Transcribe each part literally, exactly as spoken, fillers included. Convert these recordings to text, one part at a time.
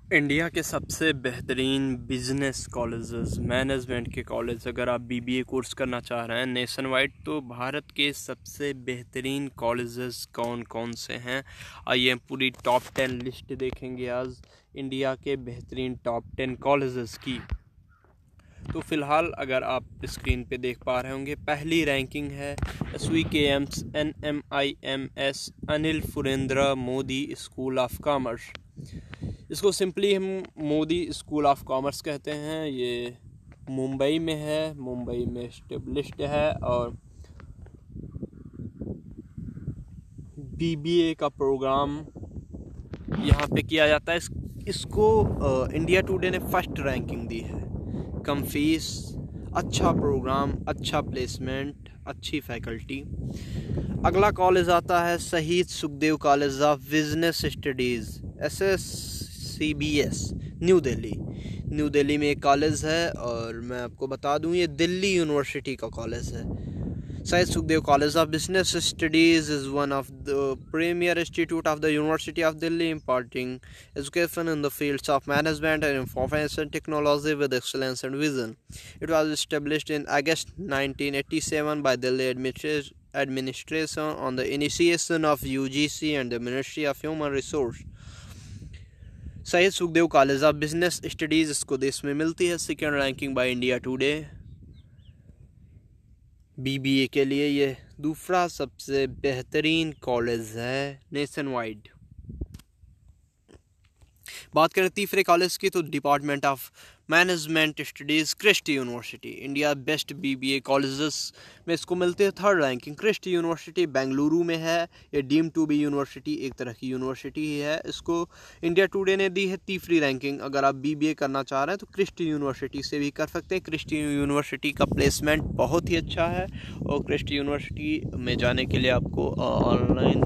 India के सबसे बेहतरीन बिजनेस कॉलेजेस, मैनेजमेंट के कॉलेज, अगर आप बीबीए कोर्स करना चाह रहे हैं नेशन वाइड, तो भारत के सबसे बेहतरीन कॉलेजेस कौन कौन से हैं आइए पूरी टॉप टेन लिस्ट देखेंगे आज इंडिया के बेहतरीन टॉप टेन कॉलेजेस की। तो फ़िलहाल अगर आप स्क्रीन पे देख पा रहे होंगे, पहली रैंकिंग है S V K M's N M I M S Anil Surendra Modi school of commerce. इसको सिंपली हम मोदी स्कूल ऑफ कॉमर्स कहते हैं। ये मुंबई में है, मुंबई में एस्टेब्लिश्ड है और बीबीए का प्रोग्राम यहाँ पे किया जाता है। इस, इसको आ, इंडिया टुडे ने फर्स्ट रैंकिंग दी है। कम फीस, अच्छा प्रोग्राम, अच्छा प्लेसमेंट, अच्छी फैकल्टी। अगला कॉलेज आता है Shaheed Sukhdev college of business studies S S C B S, new Delhi. New Delhi में एक कॉलेज है और मैं आपको बता दूं ये दिल्ली यूनिवर्सिटी का कॉलेज है। Shaheed Sukhdev college of business studies is one of the premier institute of the university of Delhi, imparting education in the fields of management and information technology with excellence and vision. It was established in August nineteen eighty-seven by Delhi administration administration on the initiation of U G C and the Ministry of Human Resource. Shaheed Sukhdev college of business studies इसको देश में मिलती है second ranking by India today. BBA के लिए ये दूसरा सबसे बेहतरीन कॉलेज है नेशन वाइड। बात करें तीसरे कॉलेज की तो department of management studies Christ university, India best BBA colleges में इसको मिलते हैं third ranking. Christ university Bengaluru में है। ये डीम टू बी यूनिवर्सिटी एक तरह की यूनिवर्सिटी ही है। इसको इंडिया टुडे ने दी है तीसरी रैंकिंग। अगर आप बीबीए करना चाह रहे हैं तो क्रिस्टी यूनिवर्सिटी से भी कर सकते हैं। क्रिस्टी यूनिवर्सिटी का प्लेसमेंट बहुत ही अच्छा है और क्रिस्टी यूनिवर्सिटी में जाने के लिए आपको ऑनलाइन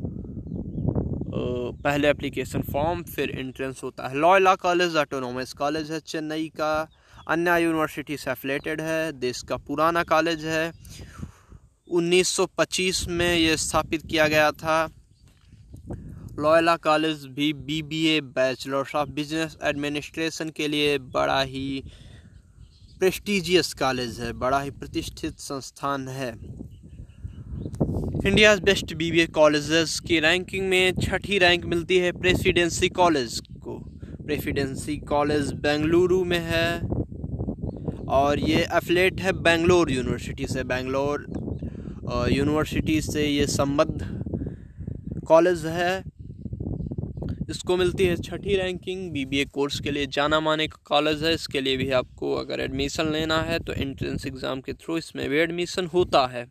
पहले एप्लीकेशन फॉर्म, फिर एंट्रेंस होता है। लॉयला कॉलेज ऑटोनोमस कॉलेज है चेन्नई का, अन्ना यूनिवर्सिटी से एफिलेटेड है, देश का पुराना कॉलेज है। उन्नीस सौ पच्चीस में ये स्थापित किया गया था। लॉयला कॉलेज भी BBA bachelors of business administration के लिए बड़ा ही प्रेस्टिजियस कॉलेज है, बड़ा ही प्रतिष्ठित संस्थान है। इंडियाज़ बेस्ट बीबीए कॉलेजेस की रैंकिंग में छठी रैंक मिलती है प्रेसिडेंसी कॉलेज को। प्रेसिडेंसी कॉलेज बेंगलुरु में है और ये एफिलेट है बेंगलोर यूनिवर्सिटी से। बेंगलोर यूनिवर्सिटी से ये संबद्ध कॉलेज है। इसको मिलती है छठी रैंकिंग। बीबीए कोर्स के लिए जाना माने का कॉलेज है। इसके लिए भी आपको अगर एडमिशन लेना है तो एंट्रेंस एग्ज़ाम के थ्रू इसमें भी एडमिशन होता है।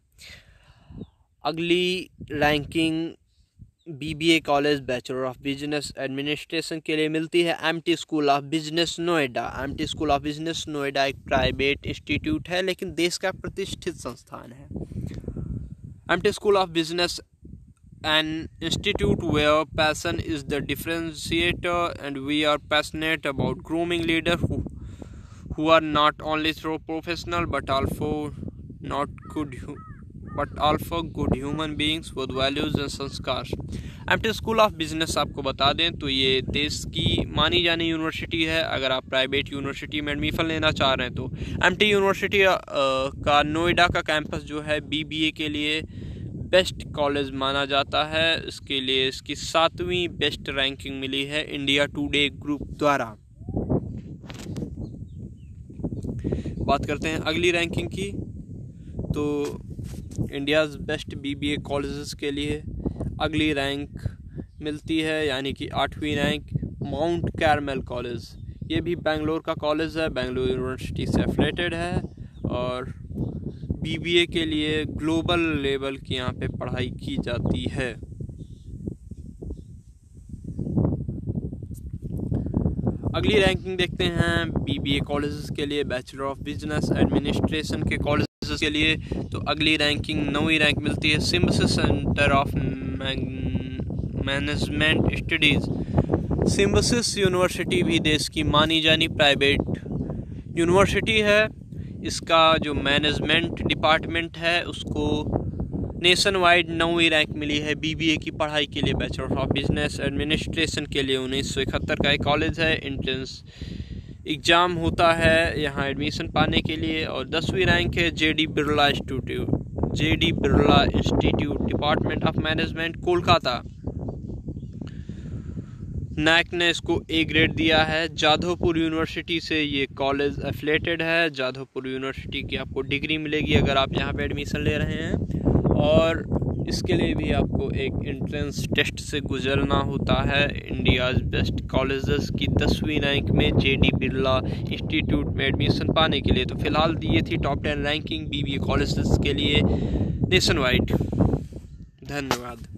अगली ranking BBA college bachelor of business administration के लिए मिलती है Amity school of business Noida. Amity school of business Noida एक प्राइवेट इंस्टीट्यूट है लेकिन देश का प्रतिष्ठित संस्थान है। Amity school of business an institute where passion is the differentiator and we are passionate about grooming leaders who, who are not only through professional but also not good but also good human beings with values and sanskar. Amity school of business आपको बता दें तो ये देश की मानी जानी university है। अगर आप प्राइवेट यूनिवर्सिटी में एडमिशन लेना चाह रहे हैं तो एमटी यूनिवर्सिटी का नोएडा का कैंपस जो है बीबीए के लिए बेस्ट कॉलेज माना जाता है। इसके लिए इसकी सातवीं बेस्ट रैंकिंग मिली है इंडिया टुडे ग्रुप द्वारा। बात करते हैं अगली रैंकिंग की तो इंडियाज़ बेस्ट बीबीए कॉलेजेस के लिए अगली रैंक मिलती है यानी कि आठवीं रैंक माउंट कैरमेल कॉलेज। ये भी बेंगलोर का कॉलेज है, बेंगलोर यूनिवर्सिटी से एफिलेटेड है और बीबीए के लिए ग्लोबल लेवल की यहाँ पे पढ़ाई की जाती है। अगली रैंकिंग देखते हैं बीबीए कॉलेजेस के लिए बैचलर ऑफ बिजनेस एडमिनिस्ट्रेशन के कॉलेजेस के लिए। तो अगली रैंकिंग नौवीं रैंक मिलती है Symbiosis centre of management studies. Symbiosis university भी देश की मानी जानी प्राइवेट यूनिवर्सिटी है। इसका जो मैनेजमेंट डिपार्टमेंट है उसको नेशन वाइड नौवीं रैंक मिली है बीबीए की पढ़ाई के लिए। बैचलर ऑफ बिजनेस एडमिनिस्ट्रेशन के लिए उन्नीस सौ इकहत्तर का एक कॉलेज है। एंट्रेंस एग्ज़ाम होता है यहाँ एडमिशन पाने के लिए। और दसवीं रैंक है J D Birla institute J D Birla institute department of management Kolkata. NAAC ने इसको ए ग्रेड दिया है। जाधवपुर यूनिवर्सिटी से ये कॉलेज एफिलेटेड है। जाधवपुर यूनिवर्सिटी की आपको डिग्री मिलेगी अगर आप यहाँ पे एडमिशन ले रहे हैं। और इसके लिए भी आपको एक एंट्रेंस टेस्ट से गुजरना होता है। इंडियाज़ बेस्ट कॉलेजेस की दसवीं रैंक में जे डी बिरला इंस्टीट्यूट में एडमिशन पाने के लिए। तो फिलहाल दी थी top ten ranking BBA colleges के लिए नेशन वाइड। धन्यवाद।